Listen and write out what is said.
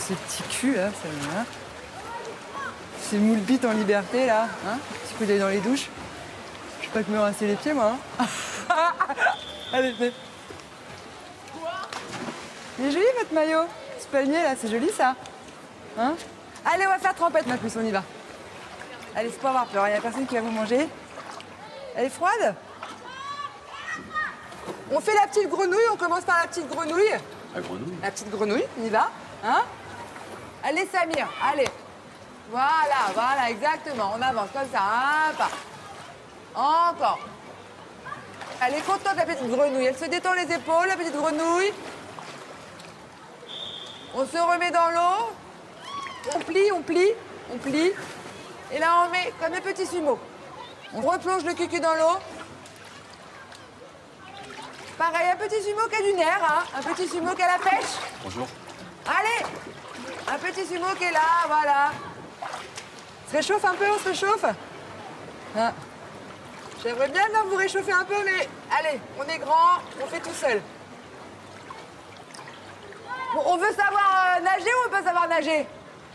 ces petits culs là, ça va. Ces moules bites en liberté là, hein. Un petit coup d'œil dans les douches. Je vais pas que me rincer les pieds moi. Hein. Allez, venez. Il est joli votre maillot. Ce palmier là, c'est joli ça. Hein? Allez, on va faire trempette ma puce, on y va. Allez, c'est pas avoir peur, il n'y a personne qui va vous manger. Elle est froide? On fait la petite grenouille, on commence par la petite grenouille. La grenouille? La petite grenouille, on y va. Hein? Allez Samir, allez. Voilà, voilà, exactement. On avance comme ça, un pas. Encore. Elle est contente, la petite grenouille. Elle se détend les épaules, la petite grenouille. On se remet dans l'eau. On plie, on plie, on plie. Et là, on met comme un petit sumo. On replonge le cucu dans l'eau. Pareil, un petit sumo qui a du nerf, hein. Un petit sumo qui a la pêche. Bonjour. Allez, un petit sumo qui est là, voilà. On se réchauffe un peu, on se réchauffe. Hein. J'aimerais bien vous réchauffer un peu, mais allez, on est grand, on fait tout seul. Bon, on veut savoir nager ou on peut savoir nager?